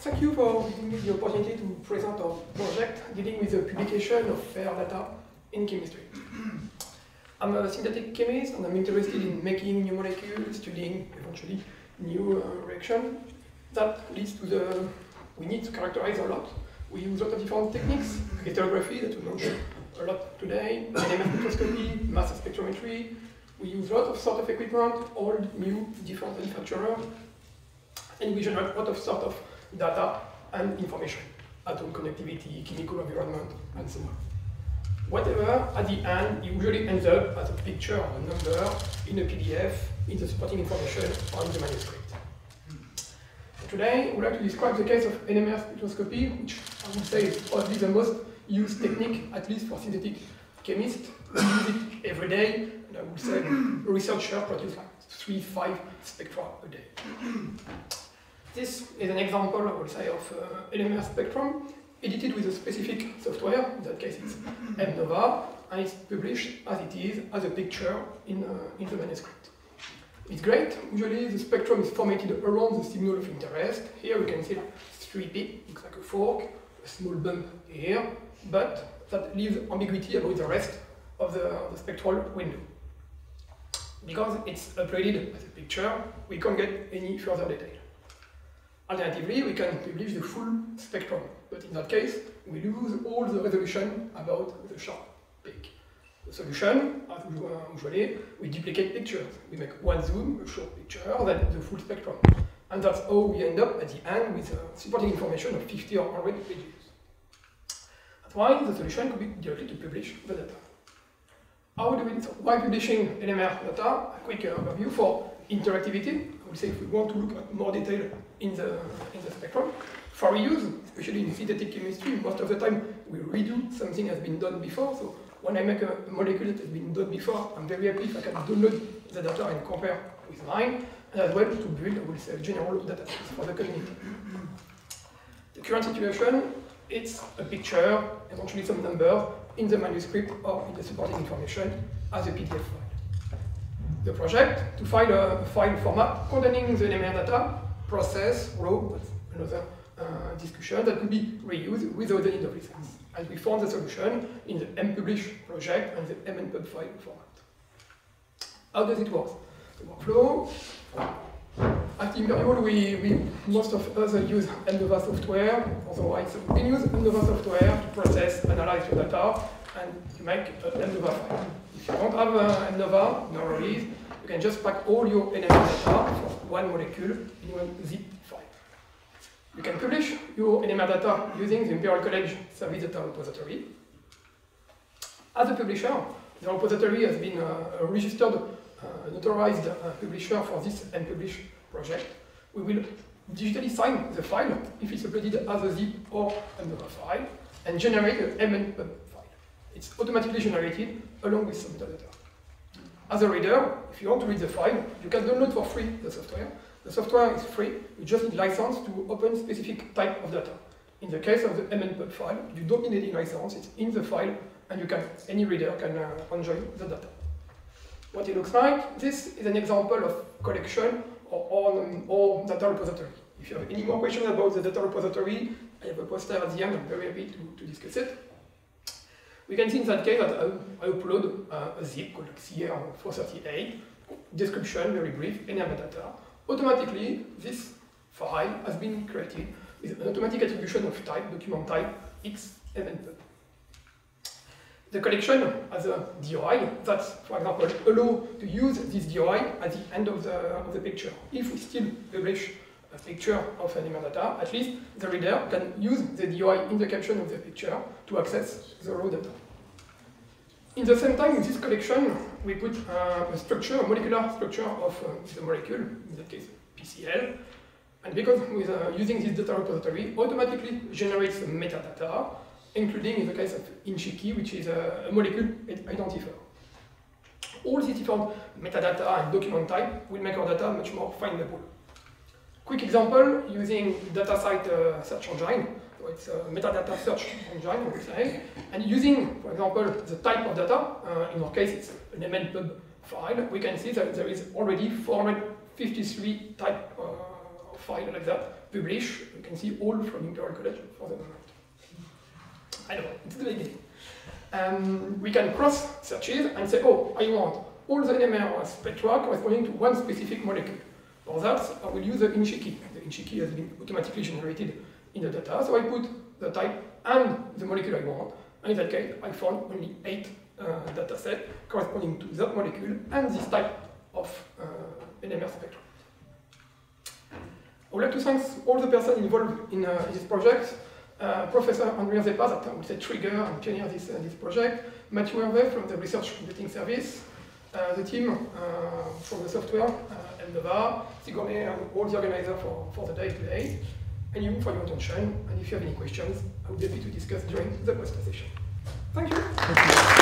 Thank you for giving me the opportunity to present our project dealing with the publication of fair data in chemistry. I'm a synthetic chemist and I'm interested in making new molecules, studying eventually new reaction. That leads to we need to characterize a lot. We use a lot of different techniques, crystallography that we mentioned a lot today, NMR spectroscopy, mass spectrometry. We use a lot of sort of equipment, old, new, different manufacturers, and we generate a lot of sort of data and information, atom connectivity, chemical environment, and so on. Whatever, at the end, it usually ends up as a picture or a number in a PDF, in the supporting information, or in the manuscript. Today, I would like to describe the case of NMR spectroscopy, which I would say is probably the most used technique, at least for synthetic chemists. We use it every day, and I would say researchers produce like 3-5 spectra a day. This is an example, I would say, of NMR spectrum, edited with a specific software. In that case, it's MNOVA, and it's published as it is, as a picture in the manuscript. It's great. Usually, the spectrum is formatted around the signal of interest. Here, we can see 3 bits, looks like a fork, a small bump here, but that leaves ambiguity about the rest of the spectral window. Because it's uploaded as a picture, we can't get any further detail. Alternatively, we can publish the full spectrum, but in that case, we lose all the resolution about the sharp peak. The solution, as usually, we duplicate pictures. We make one zoom, a short picture, then the full spectrum. And that's how we end up at the end with supporting information of 50 or 100 pages. That's why the solution could be directly to publish the data. How do we do so? Why publishing NMR data? A quick overview for interactivity. I would say if we want to look at more detail in the spectrum. For reuse, especially in synthetic chemistry, most of the time we redo something that has been done before. So when I make a molecule that has been done before, I'm very happy if I can download the data and compare with mine, and as well to build, I would say, a general database for the community. The current situation, it's a picture, eventually some numbers, in the manuscript or in the supporting information as a PDF file. The project, to file a file format containing the NMR data, process, raw, that's another discussion, that could be reused without the need of license. And we found the solution in the mpublish project and the mnpub file format. How does it work? The workflow. At Imperial, most of us use MNOVA software, otherwise we can use MNOVA software to process, analyze your data, and to make an MNOVA file. If you don't have MNOVA, no worries, you can just pack all your NMR data for one molecule in one zip file. You can publish your NMR data using the Imperial College Service Data Repository. As a publisher, the repository has been a registered, notarized publisher for this mpublish project. We will digitally sign the file if it's uploaded as a zip or MNOVA file and generate an mnpub file. It's automatically generated along with some metadata. As a reader, if you want to read the file, you can download for free the software. The software is free, you just need license to open specific type of data. In the case of the mnpub file, you don't need any license, it's in the file, and any reader can enjoy the data. What it looks like, this is an example of collection or data repository. If you have any more questions about the data repository, I have a poster at the end, I'm very happy to discuss it. We can see in that case that I upload a zip called CR438, description, very brief, NMR data. Automatically, this file has been created with an automatic attribution of type, document type, X mnpub. The collection has a DOI that, for example, allows to use this DOI at the end of the picture. If we still publish a picture of NMR data, at least the reader can use the DOI in the caption of the picture to access the raw data. In the same time, in this collection, we put a structure, a molecular structure of the molecule, in that case PCl, and because with using this data repository, automatically generates metadata, including in the case of InChIKI, which is a molecule identifier. All these different metadata and document type will make our data much more findable. Quick example, using DataCite search engine, so it's a metadata search engine, I would say, and using, for example, the type of data, in our case it's an mnpub file, we can see that there is already 453 type of file like that, publish. You can see all from Imperial College for the moment. I know, it's the beginning. We can cross searches and say, oh, I want all the NMR spectra corresponding to one specific molecule. For that, I will use the InChIkI. The InChIkI has been automatically generated in the data, so I put the type and the molecule I want, and in that case, I found only 8 data sets corresponding to that molecule and this type of NMR spectrum. I would like to thank all the persons involved in this project. Professor Andrea Zeppa, that I would say trigger and pioneer this project, Matthew Hervé from the Research Computing Service, the team from the software, Eldova, Sigourney, and all the organizers for the day today, and you for your attention. And if you have any questions, I would be happy to discuss during the post session. Thank you.